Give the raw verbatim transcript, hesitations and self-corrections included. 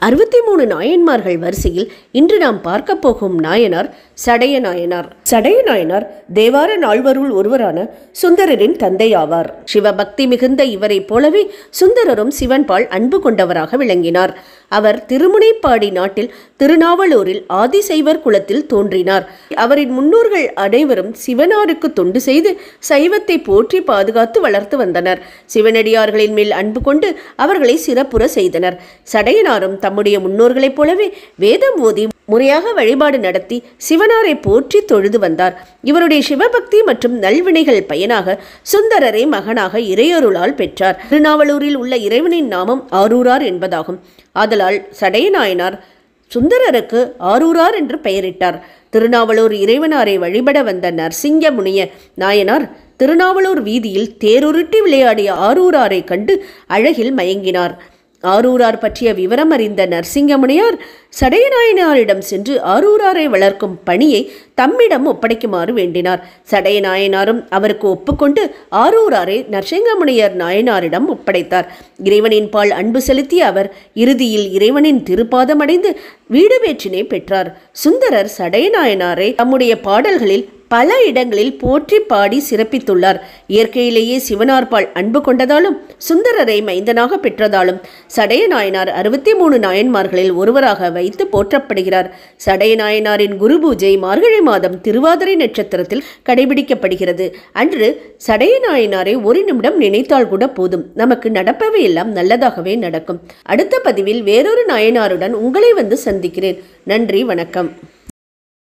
அறுபத்தி மூணு நாயன்மார்கள் வரிசையில் இன்று நாம் பார்க்க போகும் நாயனார் சடைய நாயனார். சடைய நாயனார் தேவார நால்வருள் ஒருவரான சுந்தரரின் தந்தையாவார். சிவபக்தி மிகுந்த இவரை போலவே சுந்தரரும் சிவன்பால் அன்பு கொண்டவராக விளங்கினார். அவர் திருமுனைப்பாடி நாட்டில் திருநாவலூரில் ஆதிசைவர் குலத்தில் தோன்றினார். அவரின் முன்னோர்கள் அனைவரும் சிவனாருக்கு தொண்டு செய்து சைவத்தை போற்றி பாதுகாத்து வளர்த்து வந்தனர். சிவனடியார்களின் மேல் அன்பு கொண்டு அவர்களை சிறப்புற செய்தனர். சடையனாரும் தம்முடைய முன்னோர்களைப் போலவே வேதம் ஓதி முறையாக வழிபாடு நடத்தி சிவனாரை போற்றி தொழுது வந்தார். இவருடைய சிவபக்தி மற்றும் நல்வினைகள் பயனாக சுந்தரரை மகனாக இறையருளால் பெற்றார். திருநாவலூரில் உள்ள இறைவனின் நாமம் ஆரூரார் என்பதாகும். ஆதலால் சடைய நாயனார் சுந்தரருக்கு ஆரூரார் என்று பெயரிட்டார். திருநாவலூர் இறைவனாரை வழிபட வந்த நரசிங்க முனிய நாயனார் திருநாவலூர் வீதியில் தேருருட்டி விளையாடிய ஆரூராரை கண்டு அழகில் மயங்கினார். ஆரூரார் பற்றிய விவரம் அறிந்த நரசிங்க முனியார் சடைய நாயனாரிடம் சென்று ஆரூராரை வளர்க்கும் பணியை தம்மிடம் ஒப்படைக்குமாறு வேண்டினார். சடைய நாயனாரும் அவருக்கு ஒப்புக்கொண்டு ஆரூராரை நரசிங்க முனியர் நாயனாரிடம் ஒப்படைத்தார். இறைவனின் பால் அன்பு செலுத்திய அவர் இறுதியில் இறைவனின் திருப்பாதம் அடைந்து வீடு பேற்றினை பெற்றார். சுந்தரர் சடைய நாயனாரை தம்முடைய பாடல்களில் பல இடங்களில் போற்றி பாடி சிறப்பித்துள்ளார். இயற்கையிலேயே சிவனார்பால் அன்பு கொண்டதாலும் சுந்தரரை மைந்தனாக பெற்றதாலும் சடைய நாயனார் அறுபத்தி மூணு நாயன்மார்களில் ஒருவராக வைத்து போற்றப்படுகிறார். சடைய நாயனாரின் குரு பூஜை மார்கழி மாதம் திருவாதிரை நட்சத்திரத்தில் கடைபிடிக்கப்படுகிறது. அன்று சடைய நாயனாரை ஒரு நிமிடம் நினைத்தால் கூட போதும், நமக்கு நடப்பவை எல்லாம் நல்லதாகவே நடக்கும். அடுத்த பதிவில் வேறொரு நாயனாருடன் உங்களை வந்து சந்திக்கிறேன். நன்றி, வணக்கம்.